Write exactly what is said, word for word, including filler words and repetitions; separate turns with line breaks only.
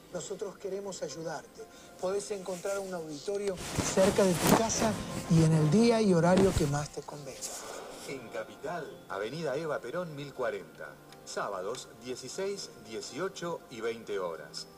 nosotros queremos ayudarte. Podés encontrar un auditorio cerca de tu casa y en el día y horario que más te convenga.
En Capital, Avenida Eva Perón mil cuarenta. Sábados, dieciséis, dieciocho y veinte horas.